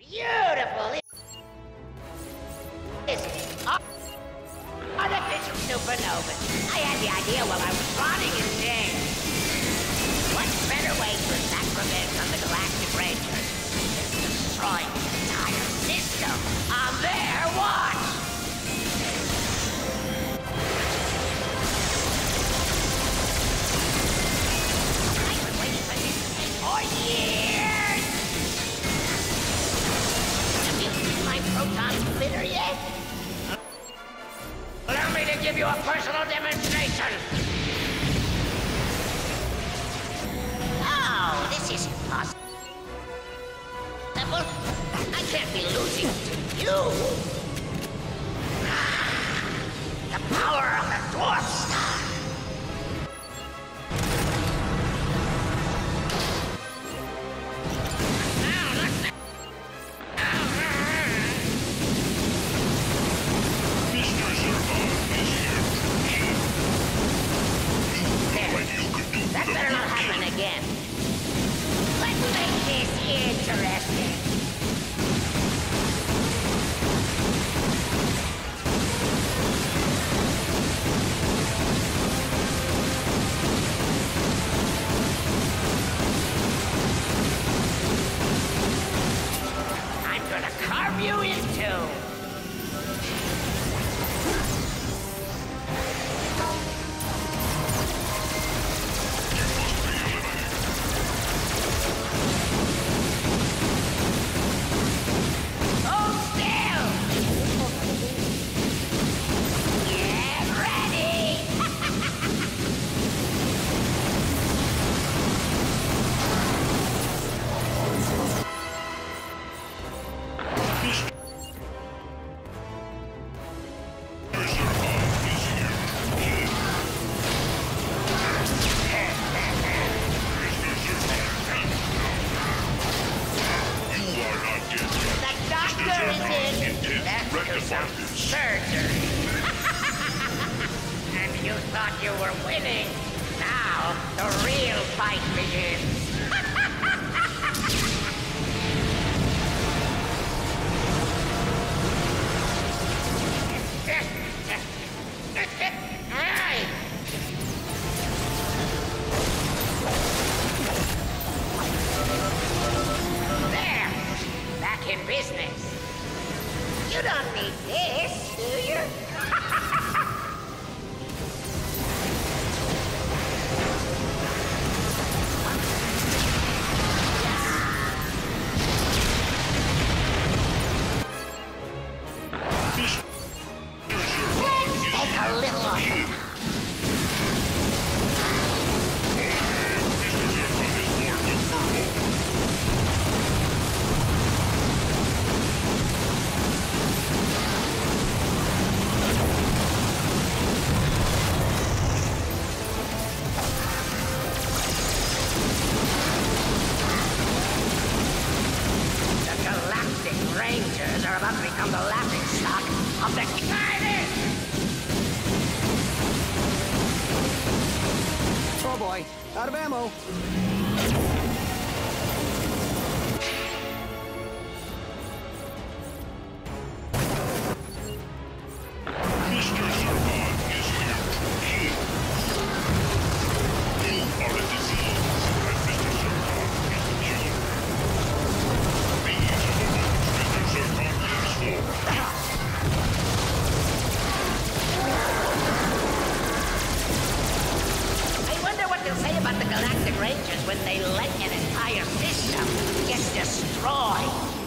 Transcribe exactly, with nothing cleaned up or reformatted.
Beautiful. Isn't it? Oh, artificial supernovas. I had the idea while I was rotting in jail. What better way to attack revenge on the Galactic Rangers than destroying the entire system on their watch? I've been waiting for this day for years! Have you seen my proton splitter yet? Allow me to give you a personal demonstration! Oh, this isn't possible. I can't be losing to you! The power of the Dwarf Star! That better not happen again. Let's make this interesting. I'm gonna carve you in two. Some surgery. And you thought you were winning. Now the real fight begins. There, back in business. You don't need this, do you? Let's take a little of it. Rangers are about to become the laughing stock of the planet! Oh boy, out of ammo. Mister Zurkon is here. You are a disease, and Mister Zurkon is the cure. These are the ones Mister Zurkon lives for. I wonder what they'll say about the Galactic Rangers when they let an entire system get destroyed.